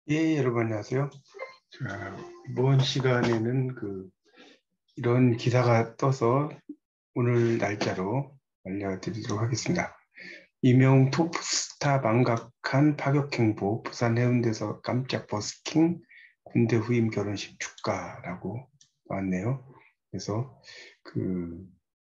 예, 여러분 안녕하세요. 자, 이번 시간에는 이런 기사가 떠서 오늘 날짜로 알려드리도록 하겠습니다. 이명 톱스타 망각한 파격 행보, 부산 해운대에서 깜짝 버스킹, 군대 후임 결혼식 축가라고 나왔네요. 그래서 그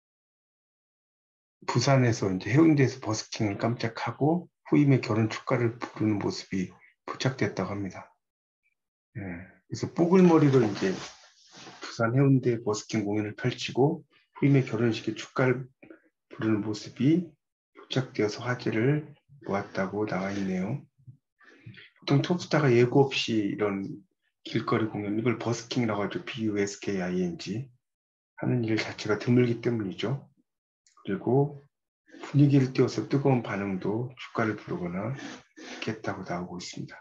부산에서 이제 해운대에서 버스킹을 깜짝하고 후임의 결혼 축가를 부르는 모습이 포착됐다고 합니다. 예, 그래서 뽀글머리로 이제 부산 해운대 버스킹 공연을 펼치고 후임의 결혼식에 축가를 부르는 모습이 포착되어서 화제를 모았다고 나와 있네요. 보통 톱스타가 예고 없이 이런 길거리 공연, 이걸 버스킹이라고 하죠. BUSKING 하는 일 자체가 드물기 때문이죠. 그리고 분위기를 띄워서 뜨거운 반응도 축가를 부르거나 했다고 나오고 있습니다.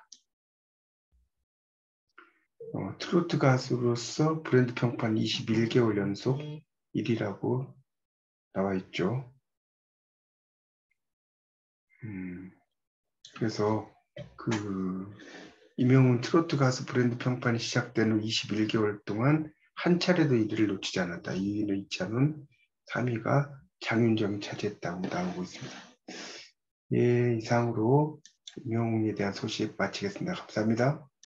트로트 가수로서 브랜드 평판 21개월 연속 1위라고 나와 있죠. 그래서 이명훈 트로트 가수 브랜드 평판이 시작된 후 21개월 동안 한 차례도 1위를 놓치지 않았다. 2위는 이찬훈, 3위가 장윤정이 차지했다고 나오고 있습니다. 예, 이상으로 이명훈에 대한 소식 마치겠습니다. 감사합니다.